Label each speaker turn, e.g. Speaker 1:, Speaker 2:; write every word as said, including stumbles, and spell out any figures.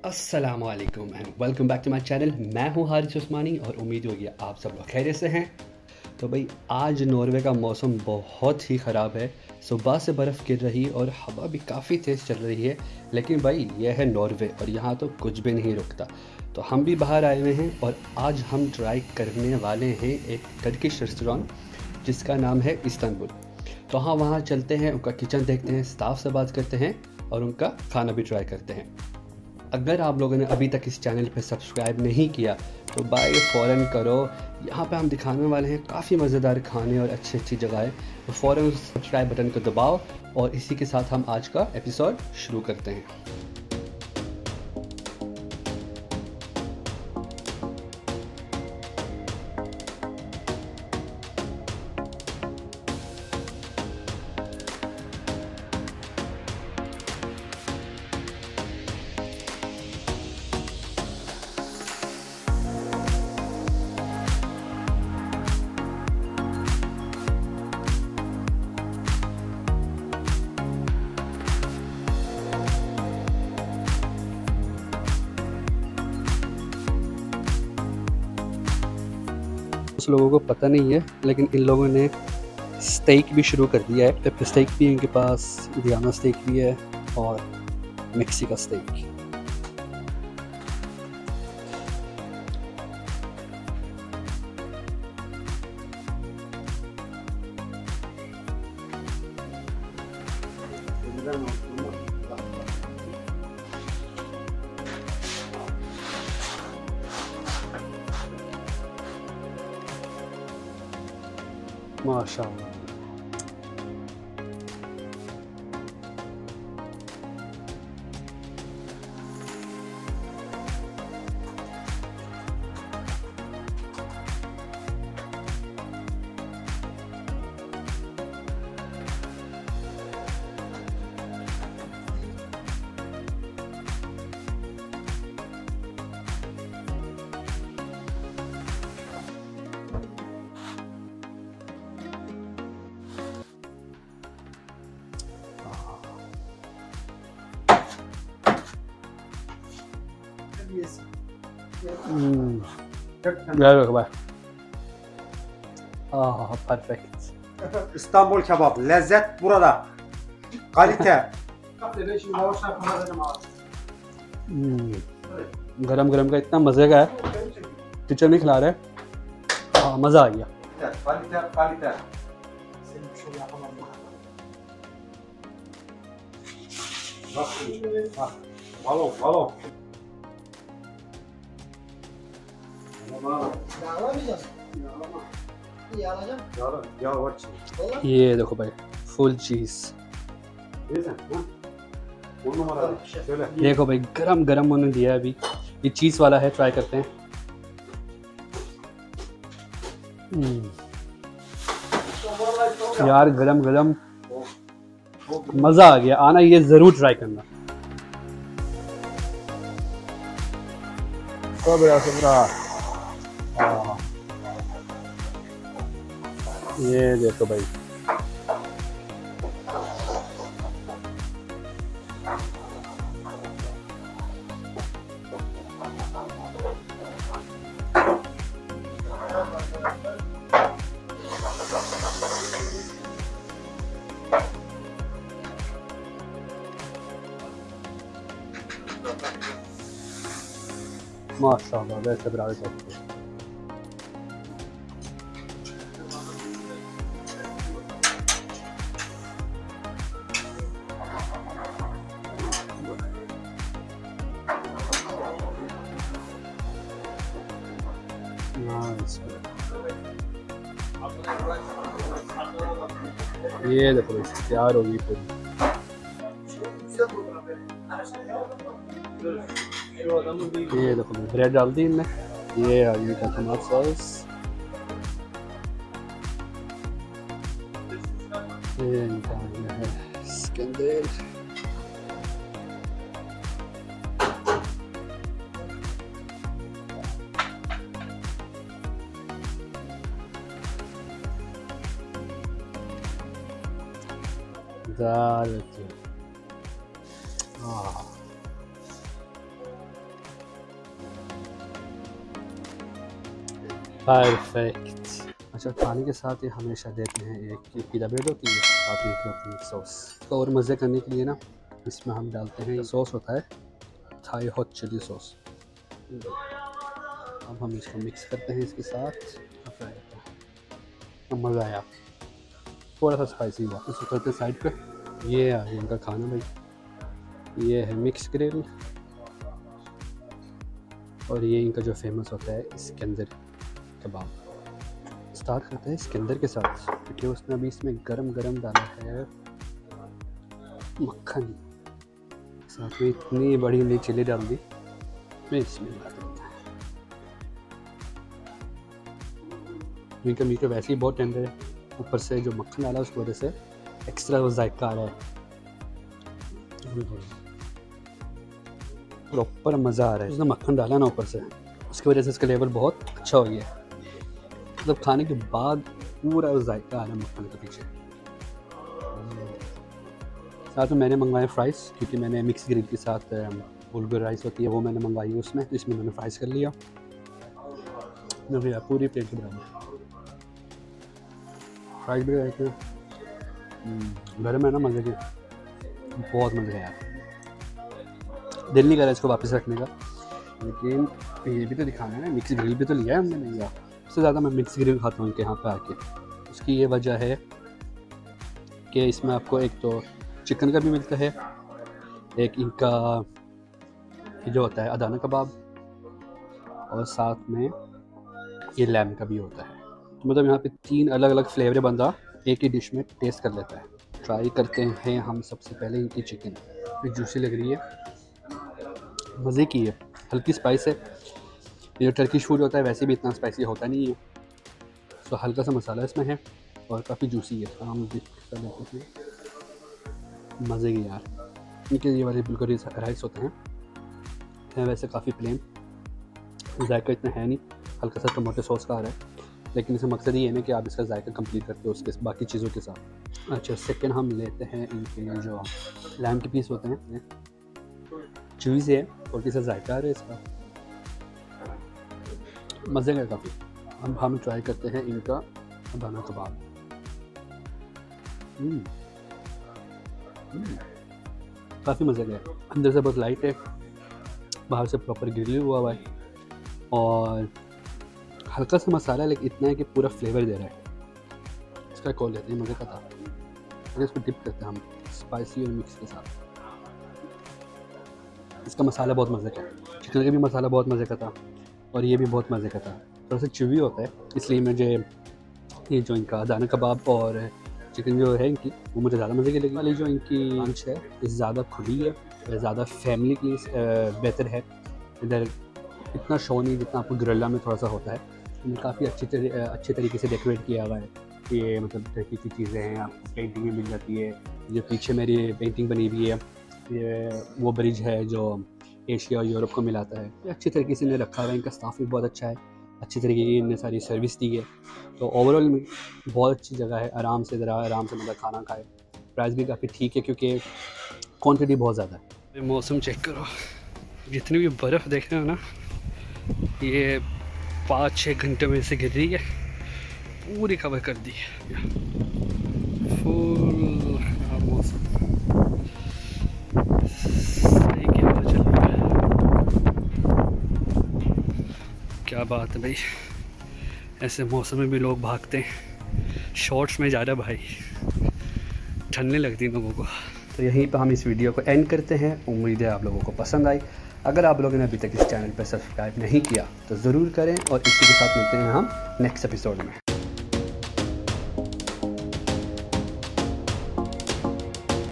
Speaker 1: अस्सलाम वालेकुम and welcome back to my channel. मैं हूं हारिस उस्मानी और उम्मीद होगी आप सब लोग खैरियत से हैं। तो भाई आज नॉर्वे का मौसम बहुत ही ख़राब है। सुबह से बर्फ़ गिर रही और हवा भी काफ़ी तेज़ चल रही है, लेकिन भाई यह है नॉर्वे और यहाँ तो कुछ भी नहीं रुकता। तो हम भी बाहर आए हुए हैं और आज हम ट्राई करने वाले हैं एक टर्किश रेस्टोरेंट जिसका नाम है इस्तांबुल। तो हाँ, वहाँ चलते हैं, उनका किचन देखते हैं, स्टाफ से बात करते हैं और उनका खाना भी ट्राई करते हैं। अगर आप लोगों ने अभी तक इस चैनल पर सब्सक्राइब नहीं किया तो भाई फ़ौरन करो। यहाँ पे हम दिखाने वाले हैं काफ़ी मज़ेदार खाने और अच्छी अच्छी जगहें, तो फ़ौरन सब्सक्राइब बटन को दबाओ और इसी के साथ हम आज का एपिसोड शुरू करते हैं। कुछ लोगों को पता नहीं है, लेकिन इन लोगों ने स्टेक भी शुरू कर दिया है। पेपर स्टेक भी इनके पास, वियना स्टेक भी है और मेक्सिका स्टेक। माशाअल्लाह। Hmm. Gel bakalım bak. Ah, perfect.
Speaker 2: İstanbul kebap. Lezzet burada. Kalite.
Speaker 1: Hmm. गरम गरम का इतना मज़े का है, किचन में खिला रहे हैं। हाँ, मज़ा आ गया।
Speaker 2: Kalite, kalite. Bak, balon, balon. Yağla, yağ var içinde.
Speaker 1: ये देखो भाई, फुल चीज़।
Speaker 2: Neyse, ha? On numara. Şöyle.
Speaker 1: देखो भाई, गरम गरम उन्होंने दिया है। अभी ये चीज़ वाला है, ट्राई करते हैं। hmm. यार गरम गरम मज़ा आ गया। आना, ये ज़रूर ट्राई करना। सबरा सबरा। हाँ, ये देखो भाई, माशाअल्लाह, वैसे बराबर सकते हैं। ये देखो भाई, तैयार होगी पूरी। ये देखो भाई, ब्रेड डाल दी इनने। ये आ गई टमाटर सॉस। ये निकाल लिया है इसके अंदर। दाल। हाँ, परफेक्ट। अच्छा, खाने के साथ ये हमेशा देते हैं एक पिज़्ज़ा ब्रेड होती है, साथ में होती है सॉस। तो और मज़े करने के लिए ना इसमें हम डालते हैं, सॉस होता है थाई हॉट चिली सॉस। अब हम इसको मिक्स करते हैं इसके साथ, मज़ा आया। थोड़ा सा स्पाइसी हुआ, इसको करते साइड पे। ये आ गया इनका खाना भाई, ये है मिक्स ग्रिल और ये इनका जो फेमस होता है इस्कंदर कबाब। स्टार्ट करते हैं इस्कंदर के साथ, क्योंकि उसने अभी इसमें गरम गरम डाला है मक्खन, साथ में इतनी बड़ी नई चिली डाल दी। मैं इसमें डाल देता हूँ, इनका मीट वैसे ही बहुत टेंडर है, ऊपर से जो मक्खन डाला उसकी वजह से एक्स्ट्रा वो जायका आ रहा है, प्रॉपर मज़ा आ रहा है। उसने मक्खन डाला ना ऊपर से, उसकी वजह से इसका लेवल बहुत अच्छा हो गया, मतलब खाने के बाद पूरा जायका आ रहा है मक्खन के पीछे। साथ में मैंने मंगवाए फ्राइज़, क्योंकि मैंने मिक्स ग्रिल के साथ बुलगुर राइस होती है वो मैंने मंगवाई है उसमें, तो इसमें मैंने फ्राइज़ कर लिया। भैया पूरी प्लेट के बराबर फ्राइज भी रहते हैं, घर में ना मज़े की, बहुत मज़े का यार। दिल नहीं करा इसको वापस रखने का, लेकिन ये भी तो दिखाना है ना, मिक्स ग्रिल भी तो लिया है हमने। नहीं यार, सबसे ज़्यादा मैं मिक्स ग्रिल खाता हूँ इनके यहाँ पे आके। उसकी ये वजह है कि इसमें आपको एक तो चिकन का भी मिलता है, एक इनका ये जो होता है अदाना कबाब, और साथ में ये लैम का भी होता है। तो मतलब यहाँ पे तीन अलग अलग फ्लेवर बंदा एक ही डिश में टेस्ट कर लेता है। ट्राई करते हैं हम सबसे पहले इनकी चिकन, ये जूसी लग रही है, मज़े की है, हल्की स्पाइस है। ये जो टर्किश फूड होता है वैसे भी इतना स्पाइसी होता नहीं है, तो हल्का सा मसाला इसमें है और काफ़ी जूसी है। हम मज़े की यार, इनके ये वाले बिल्कुल राइस होते हैं, हैं वैसे काफ़ी प्लेन, जायका इतना है नहीं, हल्का सा टमाटो सॉस का आ रहा है, लेकिन इसका मकसद ये है ना कि आप इसका जायका कंप्लीट करते हो उसके बाकी चीज़ों के साथ। अच्छा, सेकंड हम लेते हैं इनके जो लैम के पीस होते हैं, चूई से है, थोड़ी सा जायका आ रहा है इसका, मज़े का काफ़ी। अब हम ट्राई करते हैं इनका अदाना कबाब। काफ़ी मज़े का है, अंदर से बहुत लाइट है, बाहर से प्रॉपर ग्रिल हुआ हुआ है, और हल्का सा मसाला है, लेकिन इतना है कि पूरा फ्लेवर दे रहा है। इसका कॉल लेते हैं, मज़े का था। फिर इसको डिप करते हैं हम स्पाइसी और मिक्स के साथ। इसका मसाला बहुत मज़े का है, चिकन का भी मसाला बहुत मज़े का था, और ये भी बहुत मज़े का था। थोड़ा सा चुवी होता है, इसलिए मुझे ये जो इनका अदाना कबाब और चिकन जो है इनकी, वो मुझे ज़्यादा मज़े की लगी। वाली जो इनकी लंच है ये ज़्यादा खुली है, ज़्यादा फैमिली के लिए बेहतर है। इधर इतना शो नहीं जितना आपको ग्रिल्ला में थोड़ा सा होता है। काफ़ी अच्छी तरी, अच्छे तरीके से डेकोरेट किया हुआ है, ये मतलब टर्की की चीज़ें हैं, आपको पेंटिंग मिल जाती है। जो पीछे मेरी पेंटिंग बनी हुई है, ये वो ब्रिज है जो एशिया और यूरोप को मिलाता है। ये अच्छी तरीके से इन्हें रखा हुआ है, इनका स्टाफ भी बहुत अच्छा है, अच्छी तरीके की इन्हें सारी सर्विस दी है। तो ओवरऑल बहुत अच्छी जगह है, आराम से ज़रा आराम से मतलब खाना खाए। प्राइस भी काफ़ी ठीक है, क्योंकि क्वान्टिटी बहुत ज़्यादा है। मौसम चेक करो, जितनी भी बर्फ़ देख रहे हो ना, ये पाँच छः घंटे में से गिर रही है, पूरी कवर कर दी है। फुल खराब मौसम, सही क्या चल रहा है, क्या बात है भाई। ऐसे मौसम में भी लोग भागते हैं, शॉर्ट्स में जा रहा भाई, ठंडने लगती है लोगों को। तो यहीं पर हम इस वीडियो को एंड करते हैं। उम्मीद है आप लोगों को पसंद आई। अगर आप लोगों ने अभी तक इस चैनल पर सब्सक्राइब नहीं किया तो ज़रूर करें, और इसी के साथ मिलते हैं हम नेक्स्ट एपिसोड में।